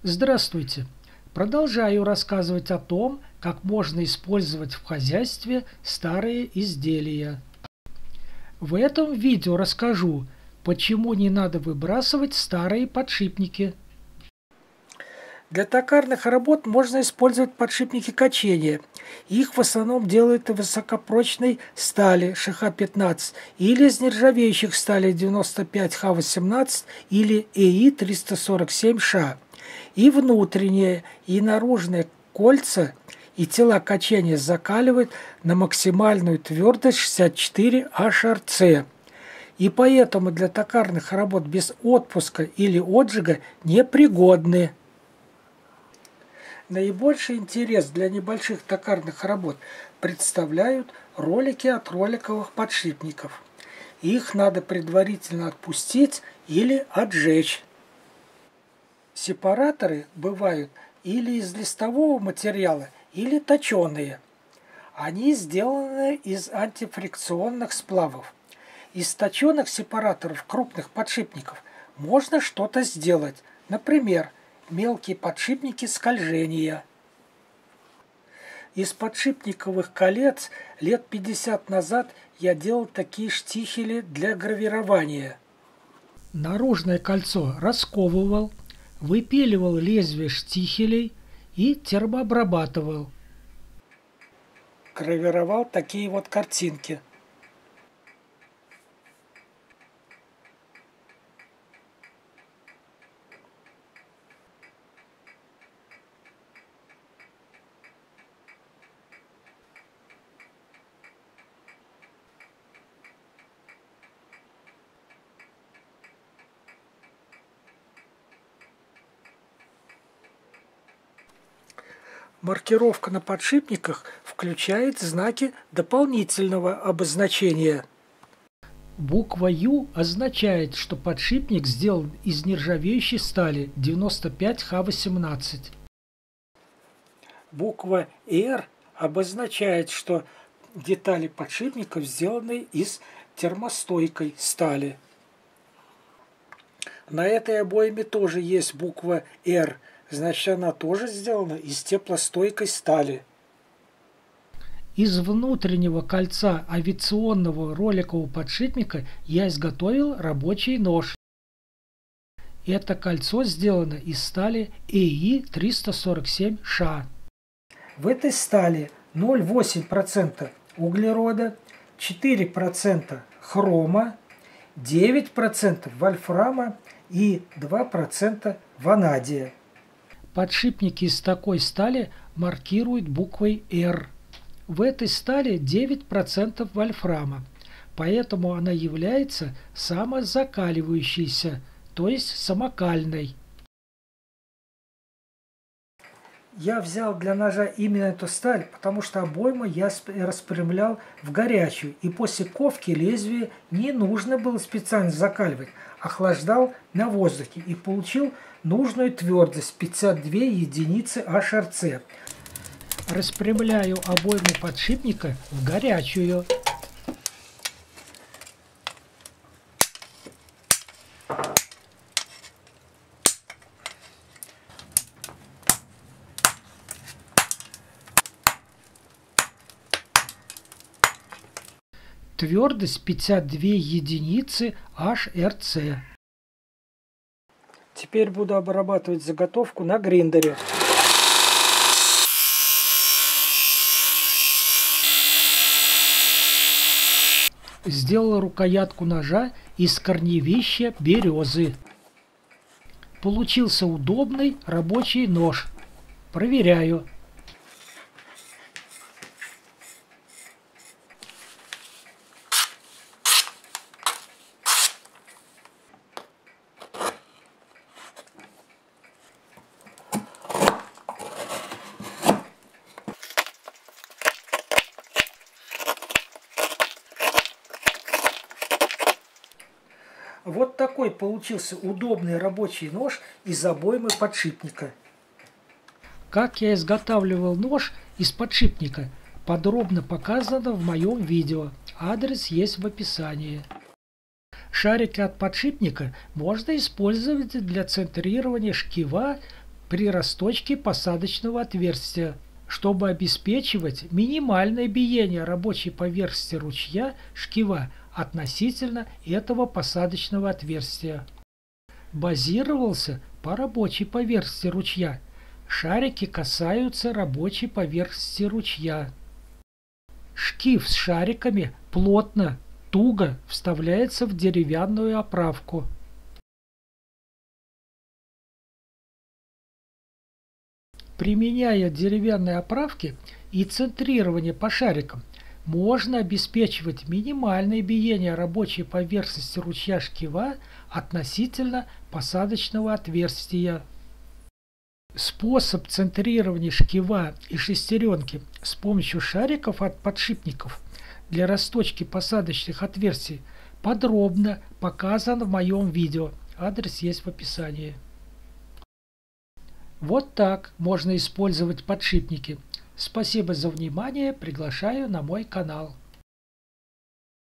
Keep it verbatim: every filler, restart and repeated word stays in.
Здравствуйте! Продолжаю рассказывать о том, как можно использовать в хозяйстве старые изделия. В этом видео расскажу, почему не надо выбрасывать старые подшипники. Для токарных работ можно использовать подшипники качения. Их в основном делают из высокопрочной стали Ш Х пятнадцать или из нержавеющих сталей девяносто пять Х восемнадцать или Э И триста сорок семь Ш. И внутренние, и наружные кольца и тела качения закаливают на максимальную твердость шестьдесят четыре H R C. И поэтому для токарных работ без отпуска или отжига непригодны. Наибольший интерес для небольших токарных работ представляют ролики от роликовых подшипников. Их надо предварительно отпустить или отжечь. Сепараторы бывают или из листового материала, или точеные. Они сделаны из антифрикционных сплавов. Из точеных сепараторов крупных подшипников можно что-то сделать. Например, мелкие подшипники скольжения. Из подшипниковых колец лет пятьдесят назад я делал такие штихели для гравирования. Наружное кольцо расковывал, выпиливал лезвие штихелей и термообрабатывал. Гравировал такие вот картинки. Маркировка на подшипниках включает знаки дополнительного обозначения. Буква Ю означает, что подшипник сделан из нержавеющей стали девяносто пять Х восемнадцать. Буква Р обозначает, что детали подшипников сделаны из термостойкой стали. На этой обойме тоже есть буква Р. Значит, она тоже сделана из теплостойкой стали. Из внутреннего кольца авиационного роликового подшипника я изготовил рабочий нож. Это кольцо сделано из стали Э И триста сорок семь Ш. В этой стали ноль целых восемь десятых процента углерода, четыре процента хрома, девять процентов вольфрама и два процента ванадия. Подшипники из такой стали маркируют буквой Р. В этой стали девять процентов вольфрама, поэтому она является самозакаливающейся, то есть самокальной. Я взял для ножа именно эту сталь, потому что обойму я распрямлял в горячую, и после ковки лезвие не нужно было специально закаливать, охлаждал на воздухе и получил нужную твердость пятьдесят две единицы H R C. Распрямляю обойму подшипника в горячую. Твердость пятьдесят две единицы H R C. Теперь буду обрабатывать заготовку на гриндере. Сделал рукоятку ножа из корневища березы. Получился удобный рабочий нож. Проверяю. Вот такой получился удобный рабочий нож из обоймы подшипника. Как я изготавливал нож из подшипника, подробно показано в моем видео. Адрес есть в описании. Шарики от подшипника можно использовать для центрирования шкива при расточке посадочного отверстия, чтобы обеспечивать минимальное биение рабочей поверхности ручья шкива относительно этого посадочного отверстия. Базировался по рабочей поверхности ручья. Шарики касаются рабочей поверхности ручья. Шкив с шариками плотно, туго вставляется в деревянную оправку. Применяя деревянные оправки и центрирование по шарикам, можно обеспечивать минимальное биение рабочей поверхности ручья шкива относительно посадочного отверстия. Способ центрирования шкива и шестеренки с помощью шариков от подшипников для расточки посадочных отверстий подробно показан в моем видео. Адрес есть в описании. Вот так можно использовать подшипники. Спасибо за внимание, приглашаю на мой канал.